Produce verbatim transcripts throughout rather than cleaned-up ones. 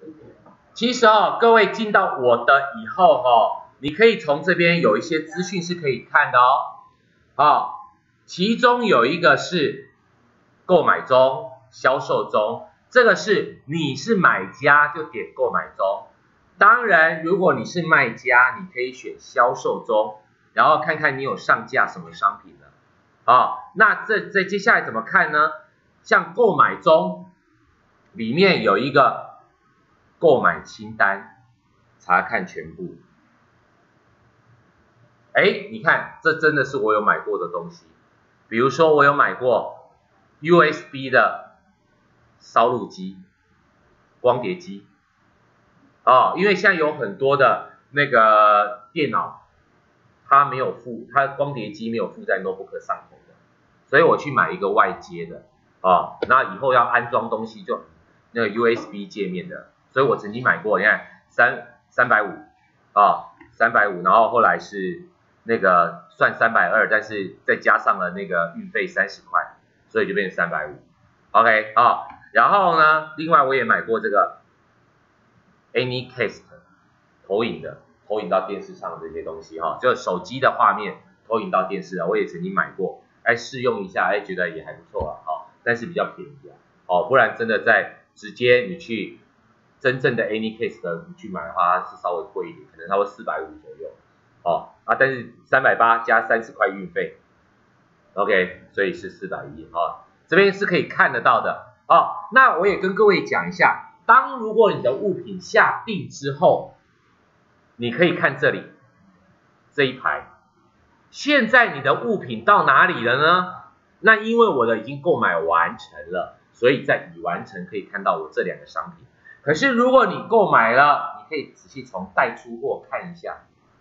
其实哦，各位进到我的以后哦，你可以从这边有一些资讯是可以看的哦。哦，其中有一个是购买中、销售中，这个是你是买家就点购买中。当然，如果你是卖家，你可以选销售中，然后看看你有上架什么商品了。啊，那这这接下来怎么看呢？像购买中里面有一个购买清单，查看全部。哎，你看，这真的是我有买过的东西。比如说，我有买过 U S B 的烧录机、光碟机。哦，因为现在有很多的那个电脑，它没有附，它光碟机没有附在 notebook 上头的，所以我去买一个外接的。哦，那以后要安装东西就那个 U S B 界面的，所以我曾经买过，你看三三百五啊，三百五，然后后来是那个算三百二，但是再加上了那个运费三十块，所以就变成三百五。OK 啊，然后呢，另外我也买过这个 Anycast 投影的，投影到电视上的这些东西哈，就手机的画面投影到电视啊，我也曾经买过，哎试用一下，哎觉得也还不错啊，哈，但是比较便宜啊，哦，不然真的在直接你去真正的 Anycast 的你去买的话，它是稍微贵一点，可能差不多四百五左右，哦啊，但是三百八加三十块运费 ，OK， 所以是四百一啊，这边是可以看得到的哦。那我也跟各位讲一下。当如果你的物品下定之后，你可以看这里这一排，现在你的物品到哪里了呢？那因为我的已经购买完成了，所以在已完成可以看到我这两个商品。可是如果你购买了，你可以仔细从待出货看一下，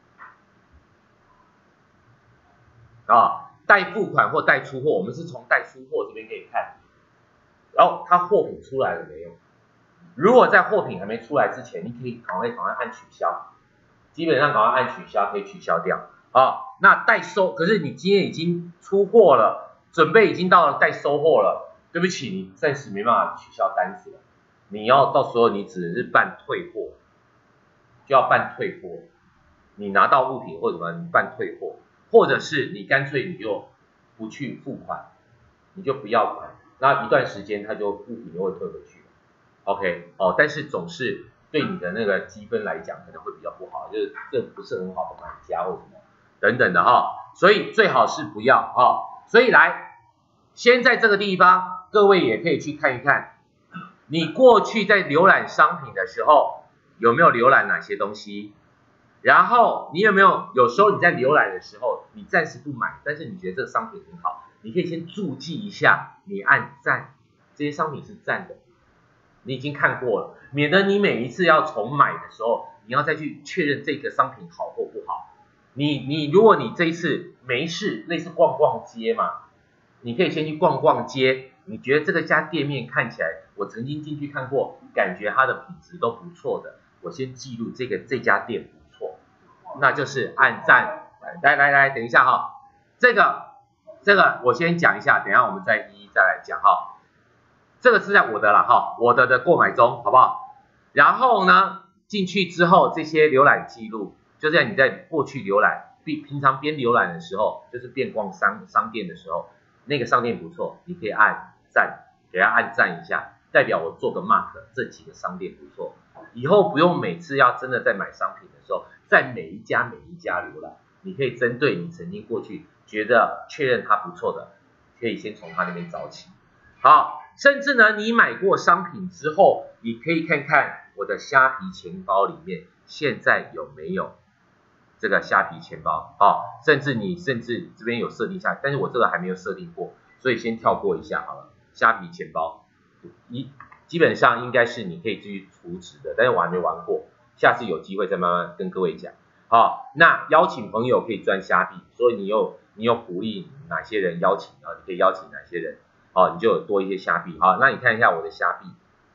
啊，待付款或待出货，我们是从待出货这边可以看，然后它货品出来了没有？如果在货品还没出来之前，你可以赶快赶快按取消，基本上赶快按取消可以取消掉啊。那待收，可是你今天已经出货了，准备已经到了待收货了，对不起，你暂时没办法取消单子了，你要到时候你只能是办退货，就要办退货。你拿到物品或者什么，你办退货，或者是你干脆你就不去付款，你就不要款，那一段时间它就物品就会退回去。OK， 哦，但是总是对你的那个积分来讲可能会比较不好，就是这不是很好的买家或什么等等的哈，所以最好是不要哈。所以来，先在这个地方，各位也可以去看一看，你过去在浏览商品的时候有没有浏览哪些东西，然后你有没有有时候你在浏览的时候，你暂时不买，但是你觉得这个商品很好，你可以先注记一下，你按赞，这些商品是赞的。你已经看过了，免得你每一次要重买的时候，你要再去确认这个商品好或不好。你你如果你这一次没事，类似逛逛街嘛，你可以先去逛逛街。你觉得这个家店面看起来，我曾经进去看过，感觉它的品质都不错的，我先记录这个这家店不错，那就是按赞。来来来，等一下哈，这个这个我先讲一下，等一下我们再一一再来讲哈。这个是在我的啦哈，我的的购买中，好不好？然后呢，进去之后这些浏览记录，就在你在过去浏览，平平常边浏览的时候，就是边逛商商店的时候，那个商店不错，你可以按赞，给它按赞一下，代表我做个 mark， 这几个商店不错。以后不用每次要真的在买商品的时候，在每一家每一家浏览，你可以针对你曾经过去觉得确认它不错的，可以先从它那边找起。好。甚至呢，你买过商品之后，你可以看看我的虾皮钱包里面现在有没有这个虾皮钱包啊、哦？甚至你甚至这边有设定下，但是我这个还没有设定过，所以先跳过一下好了。虾皮钱包，一基本上应该是你可以继续储值的，但是我还没玩过，下次有机会再慢慢跟各位讲。好、哦，那邀请朋友可以赚虾币，所以你有你有鼓励哪些人邀请啊？你可以邀请哪些人？哦，你就有多一些虾币。好，那你看一下我的虾币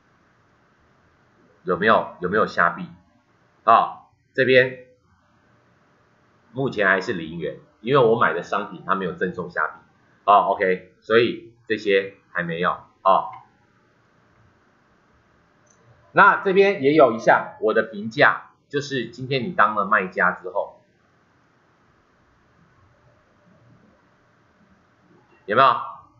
有没有有没有虾币？啊、哦，这边目前还是零元，因为我买的商品它没有赠送虾币。哦 ，OK， 所以这些还没有。哦， 那这边也有一项我的评价，就是今天你当了卖家之后，有没有？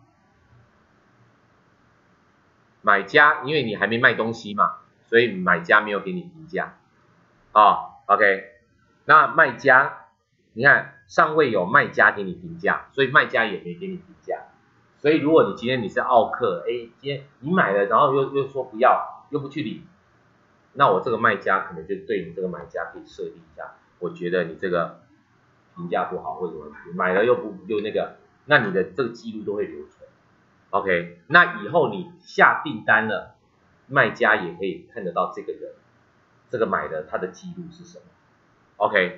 买家，因为你还没卖东西嘛，所以买家没有给你评价。哦 ，OK， 那卖家，你看尚未有卖家给你评价，所以卖家也没给你评价。所以如果你今天你是奥客，哎，今天你买了，然后又又说不要，又不去领，那我这个卖家可能就对你这个买家可以设定一下，我觉得你这个评价不好，或者什么，买了又不又那个，那你的这个记录都会留存。OK， 那以后你下订单了，卖家也可以看得到这个人，这个买的他的记录是什么 ？OK，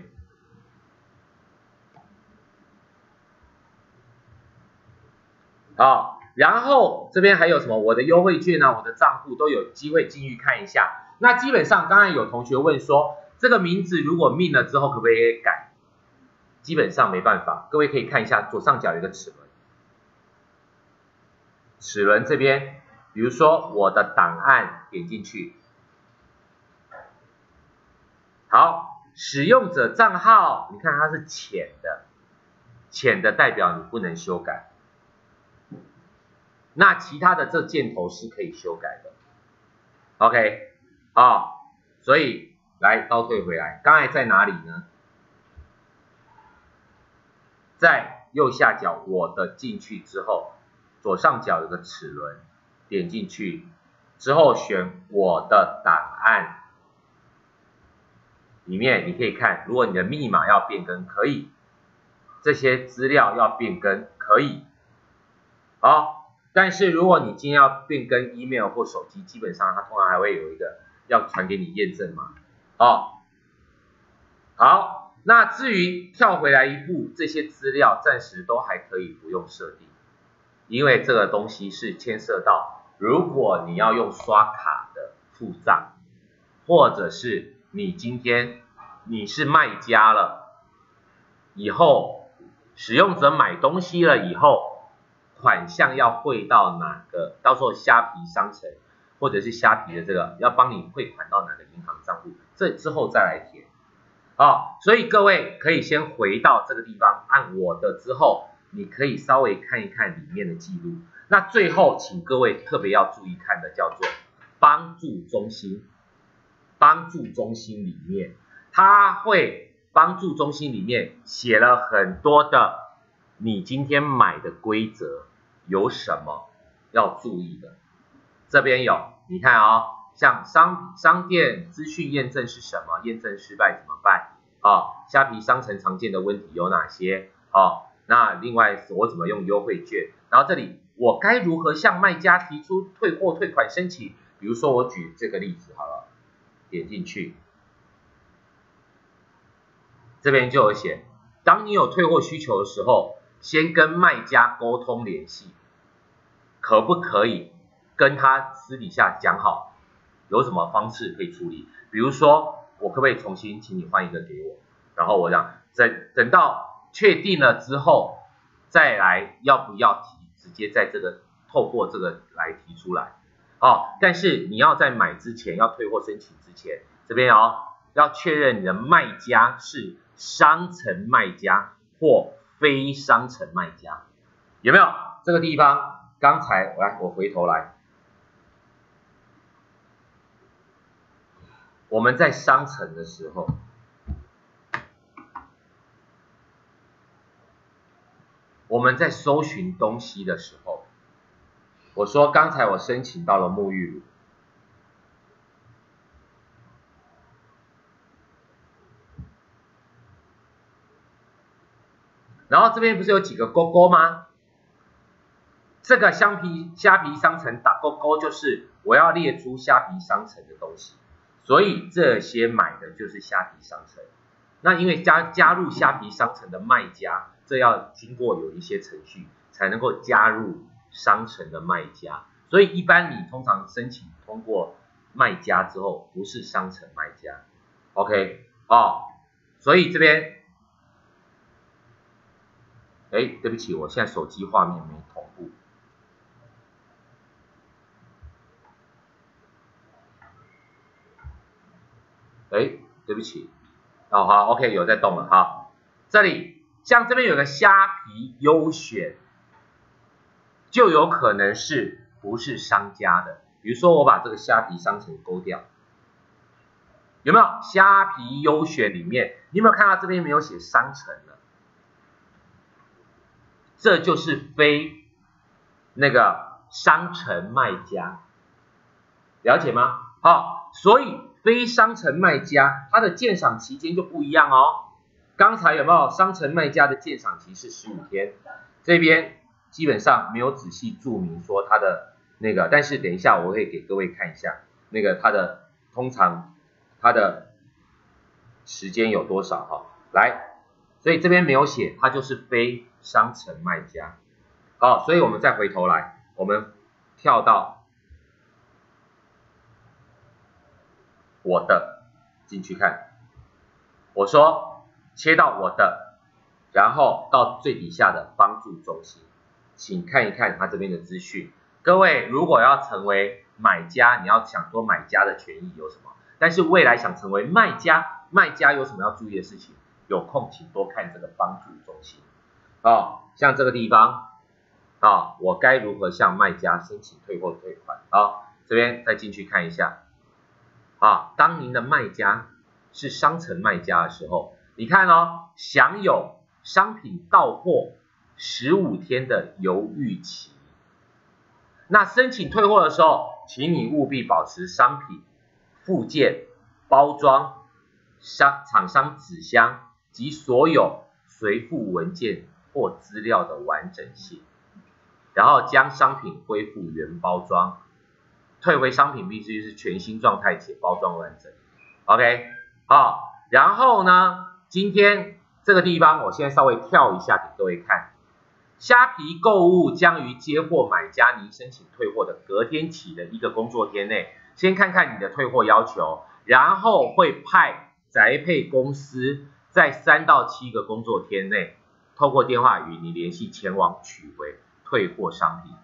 好，然后这边还有什么？我的优惠券啊，我的账户都有机会进去看一下。那基本上刚才有同学问说，这个名字如果命了之后可不可以改？基本上没办法，各位可以看一下左上角有一个齿轮。齿轮这边，比如说我的档案点进去，好，使用者账号，你看它是浅的，浅的代表你不能修改，那其他的这箭头是可以修改的 ，OK， 啊，所以来倒退回来，刚才在哪里呢？在右下角我的进去之后。左上角有个齿轮，点进去之后选我的档案，里面你可以看，如果你的密码要变更可以，这些资料要变更可以，好，但是如果你今天要变更 email 或手机，基本上它通常还会有一个要传给你验证码，哦，好，那至于跳回来一步，这些资料暂时都还可以不用设定。因为这个东西是牵涉到，如果你要用刷卡的付账，或者是你今天你是卖家了，以后使用者买东西了以后，款项要汇到哪个？到时候虾皮商城或者是虾皮的这个要帮你汇款到哪个银行账户，这之后再来填。哦，所以各位可以先回到这个地方，按我的之后。你可以稍微看一看里面的记录。那最后，请各位特别要注意看的叫做帮助中心。帮助中心里面，它会帮助中心里面写了很多的你今天买的规则有什么要注意的。这边有，你看哦，像商商店资讯验证是什么？验证失败怎么办？哦，虾皮商城常见的问题有哪些？哦。那另外我怎么用优惠券？然后这里我该如何向卖家提出退货退款申请？比如说我举这个例子好了，点进去，这边就有写，当你有退货需求的时候，先跟卖家沟通联系，可不可以跟他私底下讲好，有什么方式可以处理？比如说我可不可以重新请你换一个给我？然后我讲等等到。确定了之后，再来要不要提，直接在这个透过这个来提出来，哦。但是你要在买之前，要退货申请之前，这边哦要确认你的卖家是商城卖家或非商城卖家，有没有？这个地方刚才来我回头来，我们在商城的时候。我们在搜寻东西的时候，我说刚才我申请到了沐浴乳，然后这边不是有几个勾勾吗？这个虾皮虾皮商城打勾勾就是我要列出虾皮商城的东西，所以这些买的就是虾皮商城。那因为加加入虾皮商城的卖家，这要经过有一些程序才能够加入商城的卖家，所以一般你通常申请通过卖家之后，不是商城卖家 ，OK 哦，所以这边，哎，对不起，我现在手机画面没同步。 哎，对不起，哦好 ，OK 有在动了，好，这里像这边有个虾皮优选，就有可能是不是商家的，比如说我把这个虾皮商城勾掉，有没有虾皮优选里面，你有没有看到这边没有写商城了？这就是非那个商城卖家，了解吗？好，所以非商城卖家它的鉴赏期间就不一样哦。刚才有没有商城卖家的鉴赏期是十五天？这边基本上没有仔细注明说它的那个，但是等一下我会给各位看一下那个它的通常它的时间有多少哈？来，所以这边没有写，它就是非商城卖家。好，所以我们再回头来，我们跳到我的进去看，我说切到我的，然后到最底下的帮助中心，请看一看它这边的资讯。各位如果要成为买家，你要想说买家的权益有什么？但是未来想成为卖家，卖家有什么要注意的事情？有空请多看这个帮助中心。哦，像这个地方，啊、哦，我该如何向卖家申请退货退款？好，这边再进去看一下。啊，当您的卖家是商城卖家的时候，你看哦，享有商品到货十五天的犹豫期。那申请退货的时候，请你务必保持商品附件、包装、商厂商纸箱及所有随附文件或资料的完整性，然后将商品恢复原包装。退回商品必须是全新状态且包装完整 ，OK， 好，然后呢，今天这个地方我现在稍微跳一下给各位看，虾皮购物将于接获买家您申请退货的隔天起的一个工作天内，先看看你的退货要求，然后会派宅配公司在三到七个工作天内，透过电话与你联系前往取回退货商品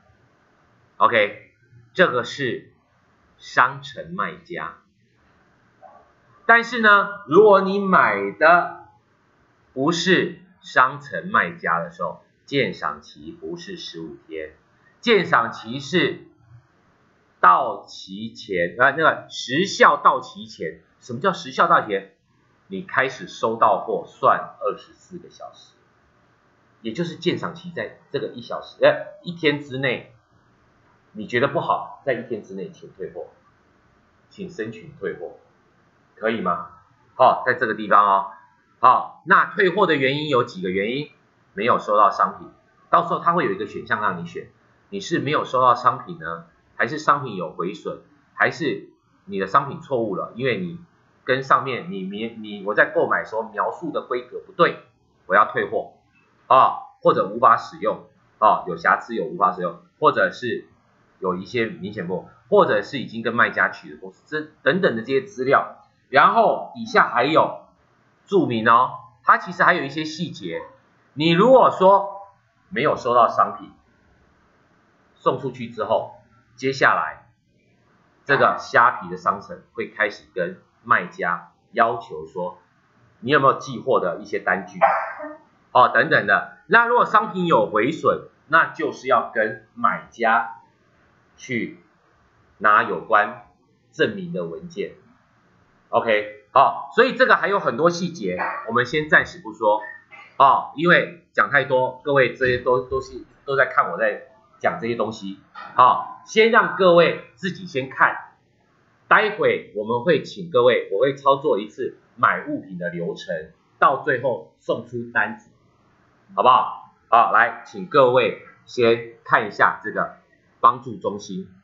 ，OK。这个是商城卖家，但是呢，如果你买的不是商城卖家的时候，鉴赏期不是十五天，鉴赏期是到期前，呃，那个时效到期前。什么叫时效到期前？你开始收到货算二十四个小时，也就是鉴赏期在这个一小时，呃，一天之内。你觉得不好，在一天之内请退货，请申请退货，可以吗？好，在这个地方哦。好，那退货的原因有几个原因？没有收到商品，到时候它会有一个选项让你选，你是没有收到商品呢，还是商品有毁损，还是你的商品错误了，因为你跟上面你你你我在购买时候描述的规格不对，我要退货啊，或者无法使用啊，有瑕疵有无法使用，或者是有一些明显不，或者是已经跟卖家取得公司这等等的这些资料，然后底下还有注明哦，它其实还有一些细节。你如果说没有收到商品，送出去之后，接下来这个虾皮的商城会开始跟卖家要求说，你有没有寄货的一些单据，哦等等的。那如果商品有毁损，那就是要跟买家去拿有关证明的文件 ，OK， 好，所以这个还有很多细节，我们先暂时不说哦，因为讲太多，各位这些都都是都在看我在讲这些东西，好，先让各位自己先看，待会我们会请各位，我会操作一次买物品的流程，到最后送出单子，好不好？好，来，请各位先看一下这个帮助中心。